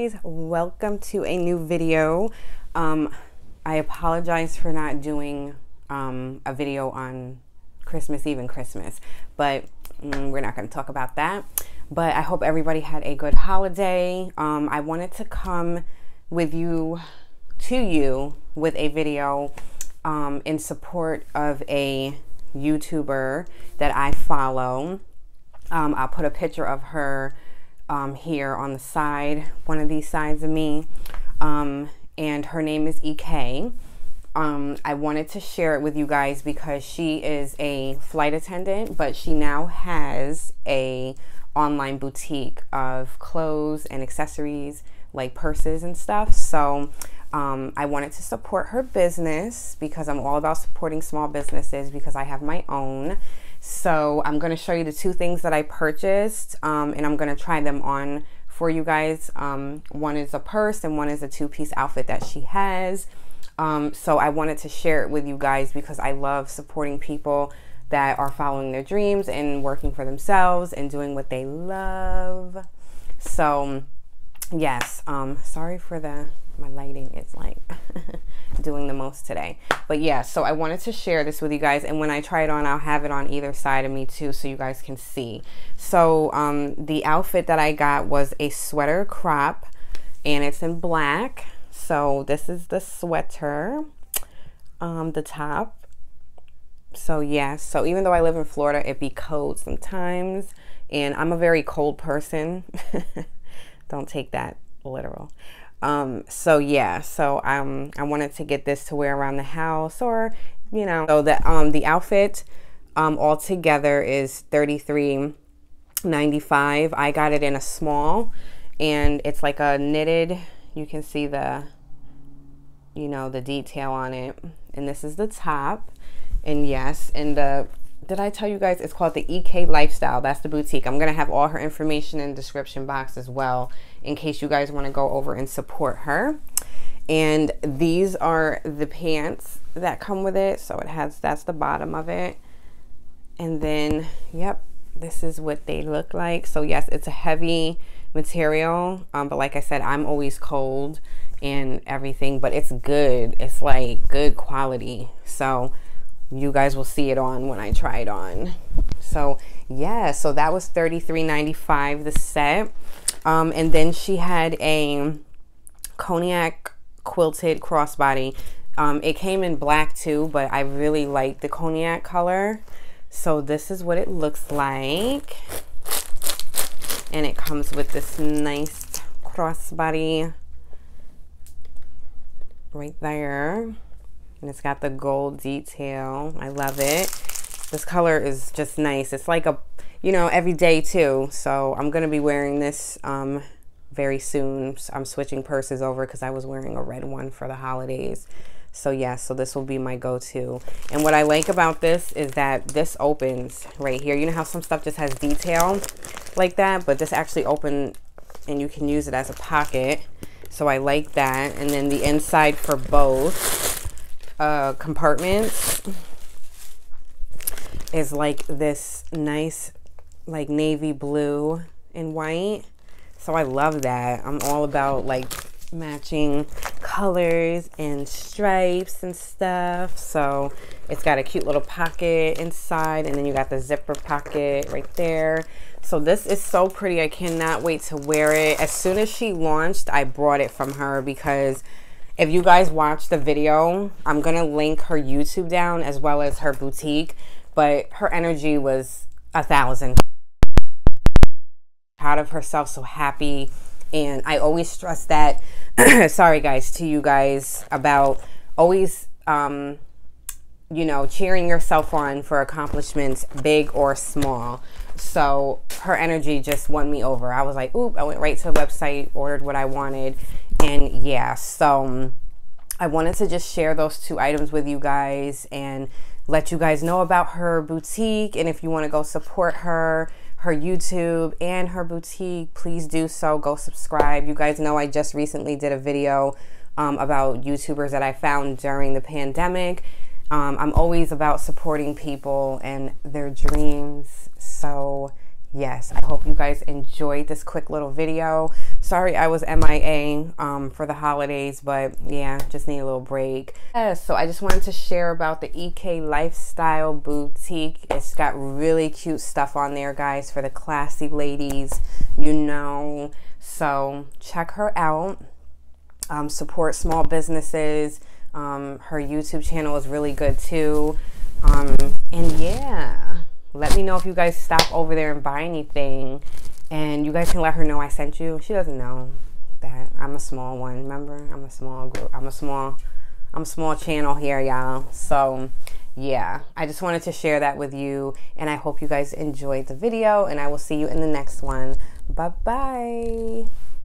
guys, welcome to a new video. I apologize for not doing a video on Christmas Eve and Christmas, but we're not going to talk about that. But I hope everybody had a good holiday. I wanted to come with you with a video in support of a YouTuber that I follow. I'll put a picture of her here on the side, one of these sides of me, and her name is EK. I wanted to share it with you guys because she is a flight attendant, but she now has a online boutique of clothes and accessories like purses and stuff. So I wanted to support her business because I'm all about supporting small businesses because I have my own. So I'm going to show you the two things that I purchased, and I'm going to try them on for you guys. One is a purse and one is a two-piece outfit that she has. So I wanted to share it with you guys because I love supporting people that are following their dreams and working for themselves and doing what they love. So yes, sorry for my lighting is like doing the most today, but yeah, so I wanted to share this with you guys, and when I try it on, I'll have it on either side of me too so you guys can see. So the outfit that I got was a sweater crop, and it's in black. So this is the sweater, the top. So yeah, so even though I live in Florida, it be cold sometimes, and I'm a very cold person. Don't take that literal. So yeah, so I wanted to get this to wear around the house, or you know. So the outfit all together is $33.95. I got it in a small, and it's like a knitted, you can see the, you know, the detail on it, and this is the top. And yes, and did I tell you guys it's called the EK Lifestyle? That's the boutique. I'm gonna have all her information in the description box as well, in case you guys want to go over and support her. And these are the pants that come with it. So it has, that's the bottom of it, and then yep, this is what they look like. So yes, it's a heavy material, but like I said, I'm always cold and everything, but it's good. It's like good quality. So you guys will see it on when I try it on. So yeah, so that was $33.95 the set. And then she had a cognac quilted crossbody. It came in black too, but I really like the cognac color. So this is what it looks like. And it comes with this nice crossbody right there. And it's got the gold detail. I love it. This color is just nice. It's like a, you know, everyday too. So I'm going to be wearing this very soon. I'm switching purses over because I was wearing a red one for the holidays. So yeah, so this will be my go-to. And what I like about this is that this opens right here. You know how some stuff just has detail like that, but this actually opens and you can use it as a pocket. So I like that. And then the inside for both compartments is like this nice like navy blue and white. So I love that. I'm all about like matching colors and stripes and stuff. So it's got a cute little pocket inside, and then you got the zipper pocket right there. So this is so pretty. I cannot wait to wear it. As soon as she launched, I brought it from her because if you guys watch the video, I'm going to link her YouTube down as well as her boutique, but her energy was 1,000. Proud of herself, so happy. And I always stress that, sorry guys, to you guys about always, you know, cheering yourself on for accomplishments, big or small. So her energy just won me over. I was like, oop, I went right to the website, ordered what I wanted. And yeah, so I wanted to just share those two items with you guys and let you guys know about her boutique. And if you want to go support her YouTube and her boutique, please do so. Go subscribe. You guys know I just recently did a video about YouTubers that I found during the pandemic. I'm always about supporting people and their dreams. So yes, I hope you guys enjoyed this quick little video. Sorry I was MIA for the holidays, but yeah, just need a little break. So I just wanted to share about the EK Lifestyle Boutique. It's got really cute stuff on there, guys, for the classy ladies, you know. So check her out. Support small businesses. Her YouTube channel is really good too. And yeah, let me know if you guys stop over there and buy anything, and you guys can let her know I sent you. She doesn't know that I'm a small one, remember? I'm a small group. I'm a small channel here, y'all. So yeah, I just wanted to share that with you, and I hope you guys enjoyed the video, and I will see you in the next one. Bye bye.